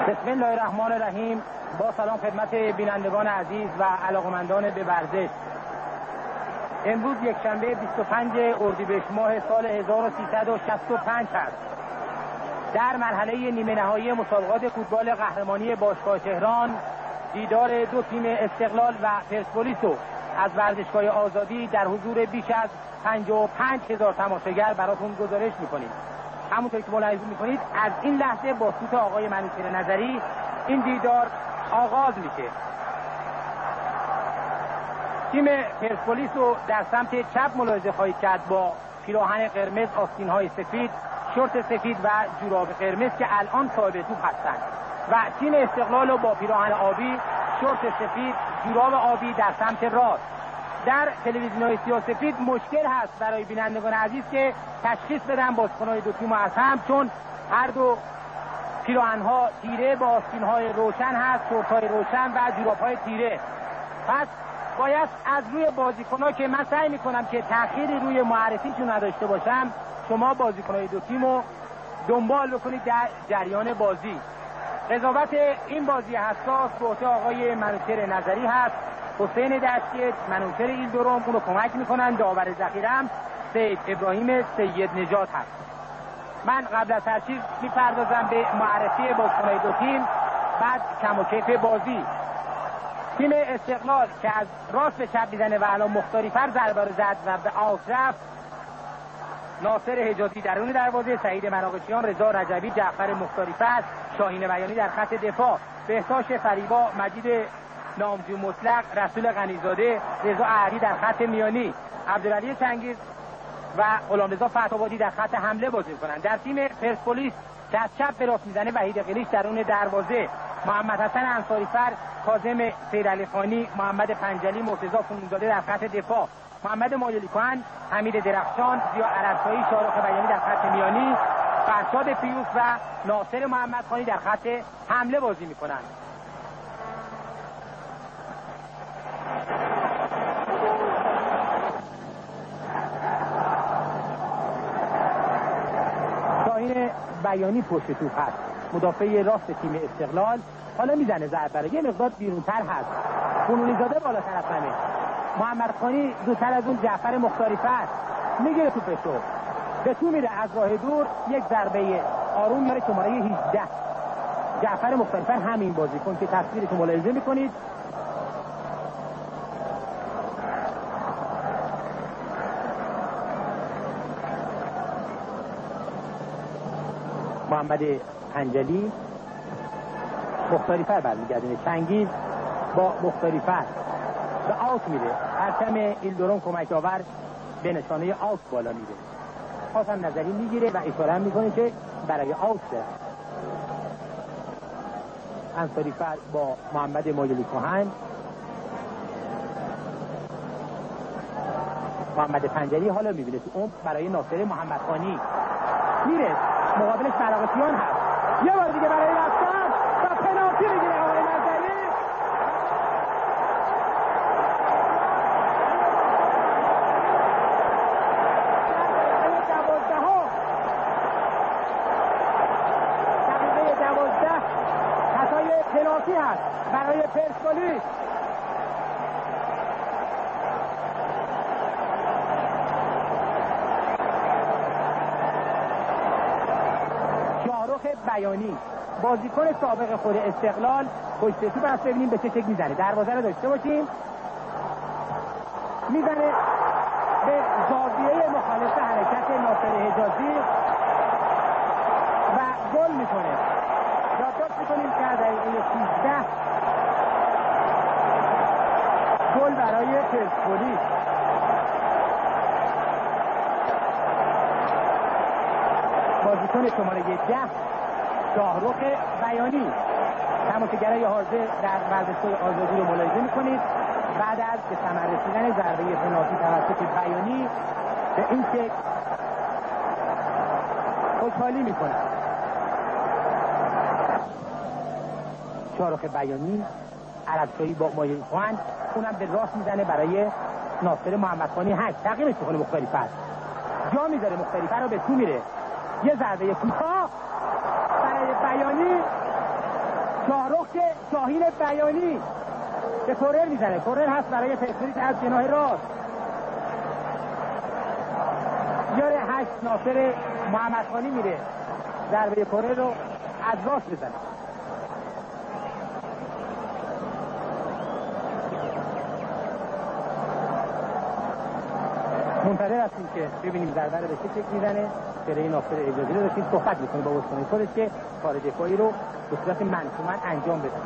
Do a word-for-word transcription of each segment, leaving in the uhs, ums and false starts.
بسم الله الرحمن الرحیم. با سلام خدمت بینندگان عزیز و علاقمندان به ورزش. امروز یک شنبه بیست و پنج اردیبهشت ماه سال هزار و سیصد و شصت و پنج است. در مرحله نیمه نهایی مسابقات فوتبال قهرمانی باشگاه تهران دیدار دو تیم استقلال و پرسپولیس از ورزشگاه آزادی در حضور بیش از پنجاه و پنج هزار تماشاگر براتون گزارش می‌کنیم. همونطور که ملاحظه می‌کنید از این لحظه با سوت آقای منوچهر نظری این دیدار آغاز میشه. تیم پرسپولیس رو در سمت چپ ملاحظه خواهید کرد با پیراهن قرمز، آستین‌های سفید، شورت سفید و جوراب قرمز که الان صاحب توپ هستند، و تیم استقلال رو با پیراهن آبی، شورت سفید، جوراب آبی در سمت راست. در تلویزیون‌های سیاه‌سفید مشکل هست برای بینندگان عزیز که تشخیص بدن بازیکن‌های دو تیم از هم، چون هر دو پیراهن‌ها تیره با آستین‌های روشن هست، شورت‌های روشن و جوراب‌های تیره. پس باید از روی بازیکن‌ها که من سعی می‌کنم که تأخیری روی معرفیشون نداشته باشم، شما بازیکن‌های دو تیمو دنبال بکنید در جریان بازی. قضاوت این بازی حساس به عهده آقای منوچهر نظری هست. حسین دشتی، منوچهر ایلدرم اونو کمک میکنن. داور ذخیره‌ام سید ابراهیم سید نجات هست. من قبل از هر چیز میپردازم به معرفی بازیکن‌های دو تیم، بعد کم و کیف بازی. تیم استقلال که از راست به چپ میزنه و الان مختاری فر ضربه رو زد و به آوت رفت. ناصر حجازی درون دروازه، سعید مناقشیان، رضا رجبی، جعفر مختاری فر، شاهین بیانی در خط دفاع، بهتاش فریبا، مجید نامجو مطلق، رسول غنیزاده، رضا احدی در خط میانی، عبدالعلی چنگیز و غلامرضا فتح‌آبادی در خط حمله بازی می‌کنند. در تیم پرسپولیس که از چپ به راست میزنه وحید قلیش درون دروازه، محمد حسن انصاری‌فر، کاظم سیدعلی خانی، محمد پنجلی، مرتضی فروزاده در خط دفاع، محمد مایلی کهن، حمید درخشان، ضیا عرب‌شاهی، شارخ بیانی در خط میانی، فرشاد پیوس و ناصر محمدخانی در خط حمله بازی می‌کنند. شاهین بیانی پشت توپ هست، مدافع راست تیم استقلال. حالا میزنه ضربه رو، یه مقدار بیرونتر هست، فنونی زاده بالاتر از همه، محمد خانی دوتر از اون، جعفر مختاری فر میگیره توپشو به تو میره از راه دور، یک ضربه آروم میاره شماره هجده. جعفر مختاری فر همین بازیکن که تصویرش رو ملاحظه میکنید. محمد پنجلی، مختاری فر برمیگردونه، چنگیز با مختاری فر به آوت میره. پرچم ایلدرم کمک آور به نشانه آوت بالا میره. خواستم نظری میگیره و اشاره میکنه که برای آوت ده. انصاری فر با محمد مایلی کهن، محمد پنجلی حالا میبینه تو اون برای ناصر محمدخانی میره، مقابلش فراغتیان هست. یه بار دیگه برای رفتن و پنالتی میگیره آقای نظری. دقیقه دوازده خطای پنالتی هست برای پرسپولیس. بیانی بازیکن سابق خود استقلال پشت توپ است. ببینیم به چه شکل میزنه. دروازه رو داشته باشیم، میزنه به زاویه مخالف حرکت ناصر حجازی و گل میکنه. یادداشت میکنیم که در دقیقه سیزده گل برای پرسپولیس. بازیکن شماره ده شاهرخ بیانی، تماشاگرای حاضر در ورزشگاه آزادی رو ملاحظه می‌کنید. بعد از به ثمر رسیدن ضربه پنالتی توسط بیانی به این شکل خوشحالی می‌کنند. شاهرخ بیانی، عربشاهی با مایلی کهن، اونم به راست میزنه برای ناصر محمدخانی. هشت تقییمش می‌کنه مختاری فر، جا میذاره مختاری فر رو به تو میره. یه ضربه کوتاه برای بیانی شاهرخ شاهین بیانی به کورنر میزنه. کورنر هست برای پرسپولیس از جناح راست. یاره هشت ناصر محمدخانی میره ضربه کورنر رو از راست بزنه. منتظر هستیم که ببینیم ضربه رو به چه شکل میزنه. برای ناصر اجازی رو داشتیم صحبت میکنه با بازیکن خودش که کار دفاعی رو به صورت منظوماً انجام بده.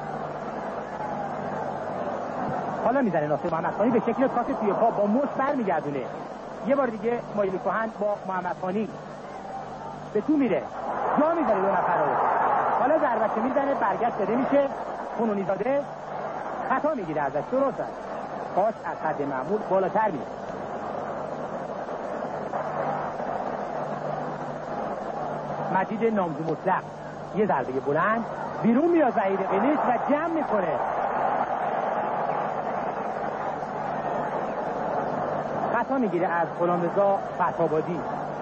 حالا میزنه ناصر محمدخانی به شکل پاس توی پا با مش برمیگردونه. یه بار دیگه مایلی کهن با محمدخانی به تو میره، جا میزنه دو نفر رو. حالا ضربه میزنه برگشت داده میشه. فنونی زاده خطا میگیره ازش، درست است. پاس از حد معمول بالاتر میره. مجید نامجو مطلق یه ضربه بلند بیرون میاد وحید قلیچ و جمع میکنه. خطا میگیره از غلامرضا فتح‌آبادی.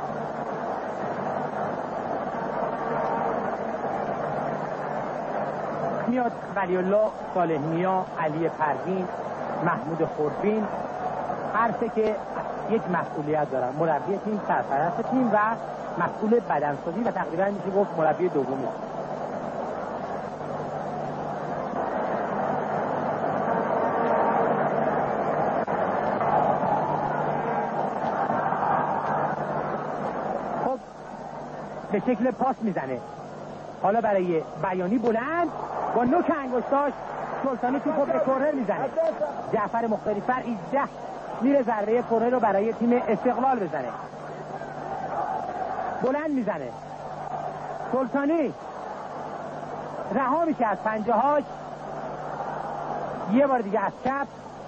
میاد ولی الله صالح نیا، علی پروین، محمود خوربین، هر سه که یک مسئولیت دارن. مربی تیم، سرپرست تیم و مسئول بدنسازی و تقریبا میشه گفت مربی دومی. خب به شکل پاس میزنه. حالا برای بیانی بلند با نوک انگشتاش سلطانی توپو به کورنر میزنه. جعفر مختاری فر ایزده میره ضربه کورنر رو برای تیم استقلال بزنه. بلند میزنه. سلطانی رها میشه از پنجه هاش. یه بار دیگه از چپ.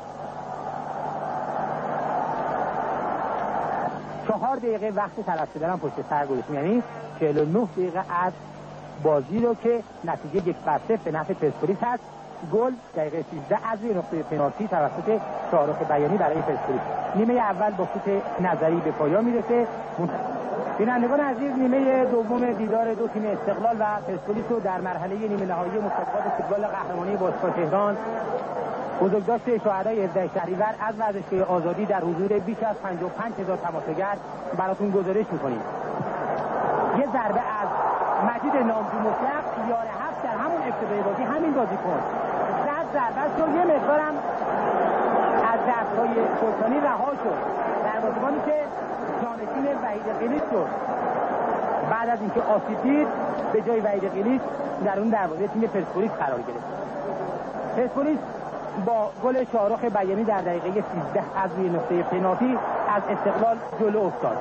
چهار دقیقه وقت تلف شدن پشت سر گذاشتیم، یعنی چهل و نه دقیقه از بازی رو که نتیجه یک بر صفر به نفع پرسپولیس هست. گل دقیقه سیزده از روی نقطه پنالتی توسط شاهرخ بیانی برای پرسپولیس. نیمه اول با شوت نظری به پایان میرسه. بینندگان عزیز، نیمه دوم دیدار دو تیم استقلال و پرسپولیس رو در مرحله نیمه نهایی مسابقات فوتبال قهرمانی باشگاه تهران بزرگداشت شهدای هفده شهریور از ورزشگاه آزادی در حضور بیش از پنجاه و پنج هزار تماشاگر براتون گزارش می‌کنیم. یه ضربه از مجید نامجو مطلق یار هفت در همون ابتدای بازی همین بازیکن زد ضربه رو یه مقدارم از دست‌های سلطانی رها شد. دروازه‌بانی که جانشین وحید قلیچ شد بعد از اینکه آسیب دید به جای وحید قلیچ در اون دروازه تیم پرسپولیس قرار گرفت. پرسپولیس با گل شاهرخ بیانی در دقیقه سیزده از روی نقطه پنالتی از استقلال جلو افتاد.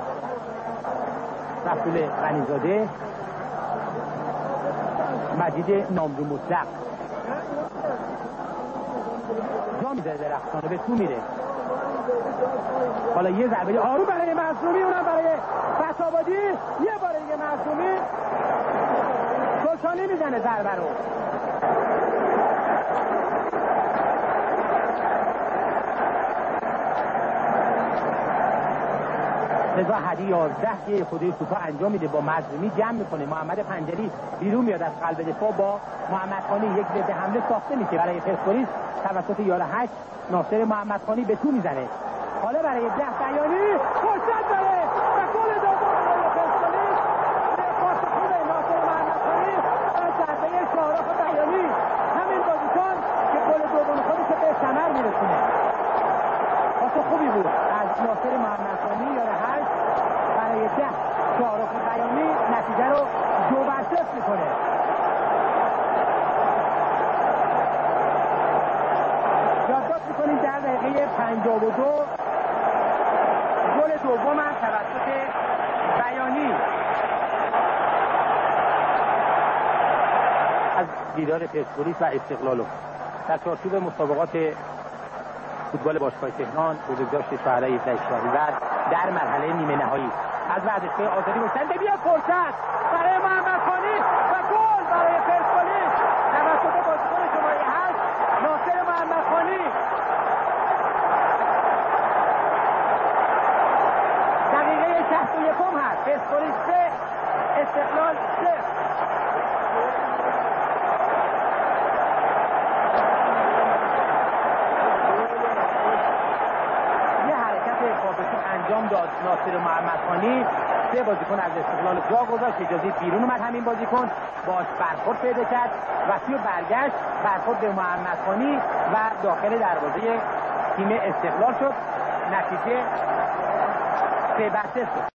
رسول غنیزاده، مجید نامجو مطلق جا میزه درختانه به تو میره. حالا یه ضربه آروم برای معصومی، اونم برای فتح‌آبادی. یه بار دیگه معصومی سلطانی میزنه ضربه رو. رضا هدی یازده که خودی توپا انجام میده با مظلومی جمع میکنه. محمد پنجری بیرون میاد از قلب دفاع با محمدخانی. یک ضد حمله ساخته میشه برای پرسپولیس توسط یار هشت ناصر محمدخانی به تو میزنه. حالا برای ده بیانی فرصت داره و گل دوم برای پرسپولیس به پاس خوب ناصر محمدخانی و ضربه شاهرخ بیانی. همین بازیکن که گل دوم خودش به ثمر میرسونه. پاس خوبی بود از ناصر محمدخانی یار هشت برای ده شاهرخ بیانی. نتیجه رو دو بر صفر میکنه. یادداشت میکنیم در دقیقه پنجاه و دو گل دوم از توسط بیانی. از دیدار پرسپولیس و استقلال در چارچوب مسابقات فوتبال باشگاه تهران بزرگداشت شهدای هفده شهریور در مرحله نیمه نهایی از ورزشگاه آزادی مستند بیاد فرصت برای محمدخانی و گل برای پرسپولیس توسط بازیکن شماره هشت ناصر محمدخانی. دقیقه شصت و یکم هست. پرسپولیس سه استقلال صفر. انجام داد ناصر محمدخانی. سه بازیکن از استقلال جا گذاشت، اجازه بیرون اومد همین بازیکن، باش برخورد پیدا کرد و توی برگشت برخورد به محمدخانی و داخل دروازه تیم استقلال شد. نتیجه سه بر صفر.